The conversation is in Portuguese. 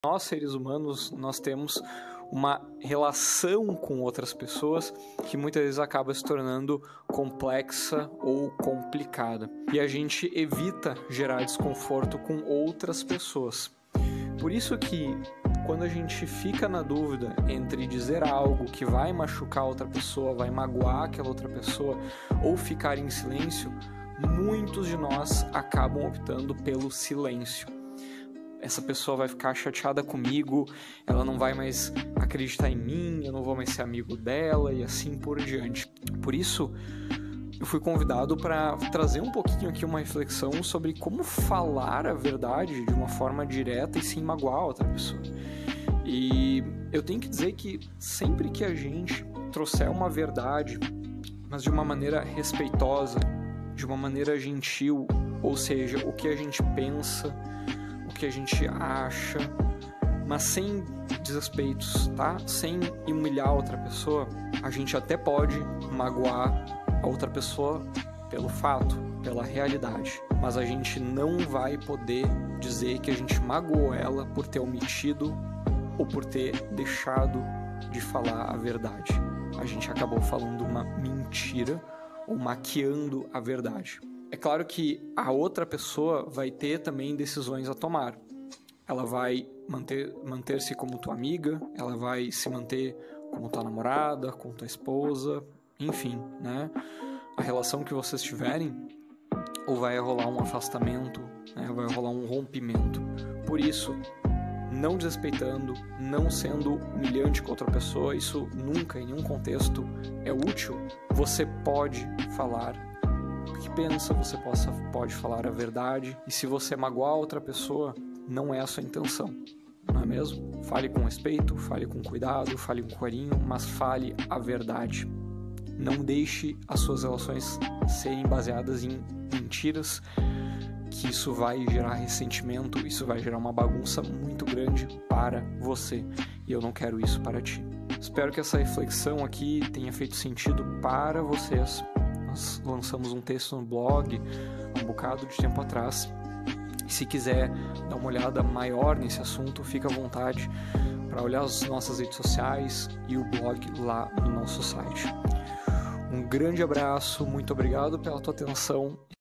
Nós, seres humanos, nós temos uma relação com outras pessoas que muitas vezes acaba se tornando complexa ou complicada. E a gente evita gerar desconforto com outras pessoas. Por isso que, quando a gente fica na dúvida entre dizer algo que vai machucar outra pessoa, vai magoar aquela outra pessoa, ou ficar em silêncio, muitos de nós acabam optando pelo silêncio. Essa pessoa vai ficar chateada comigo, ela não vai mais acreditar em mim, eu não vou mais ser amigo dela e assim por diante. Por isso, eu fui convidado para trazer um pouquinho aqui uma reflexão sobre como falar a verdade de uma forma direta e sem magoar a outra pessoa. E eu tenho que dizer que sempre que a gente trouxer uma verdade, mas de uma maneira respeitosa, de uma maneira gentil, ou seja, o que a gente pensa, o que a gente acha, mas sem desrespeitos, tá? Sem humilhar a outra pessoa, a gente até pode magoar a outra pessoa pelo fato, pela realidade, mas a gente não vai poder dizer que a gente magoou ela por ter omitido ou por ter deixado de falar a verdade. A gente acabou falando uma mentira ou maquiando a verdade. É claro que a outra pessoa vai ter também decisões a tomar. Ela vai manter-se como tua amiga, ela vai se manter como tua namorada, como tua esposa, enfim, né? A relação que vocês tiverem, ou vai rolar um afastamento, né? Vai rolar um rompimento. Por isso, não desrespeitando, não sendo humilhante com outra pessoa, isso nunca, em nenhum contexto, é útil. Você pode falar o que pensa, você pode falar a verdade, e se você magoar outra pessoa, não é a sua intenção, não é mesmo? Fale com respeito, fale com cuidado, fale com carinho, mas fale a verdade. Não deixe as suas relações serem baseadas em mentiras, que isso vai gerar ressentimento, isso vai gerar uma bagunça muito grande para você, e eu não quero isso para ti. Espero que essa reflexão aqui tenha feito sentido para vocês. Nós lançamos um texto no blog há um bocado de tempo atrás. E se quiser dar uma olhada maior nesse assunto, fica à vontade para olhar as nossas redes sociais e o blog lá no nosso site. Um grande abraço, muito obrigado pela tua atenção.